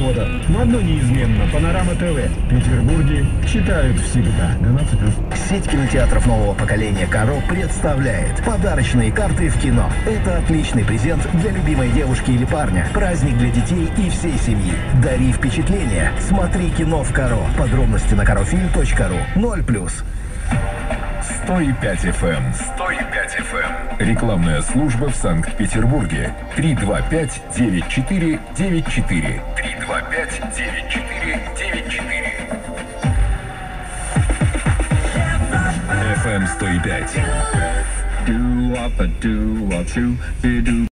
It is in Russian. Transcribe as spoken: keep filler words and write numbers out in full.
года. Но одно неизменно. Панорама ТВ. В Петербурге читают всегда. двенадцать плюс. Сеть кинотеатров нового поколения «Каро» представляет подарочные карты в кино. Это отличный презент для любимой девушки или парня. Праздник для детей и всей семьи. Дари впечатление. Смотри кино в «Каро». Подробности на карофильм точка ру. ноль плюс. сто пять эф эм. сто пять эф эм. Рекламная служба в Санкт-Петербурге. три два пять девять четыре девять четыре. три два пять девять четыре девять четыре. эф эм сто пять.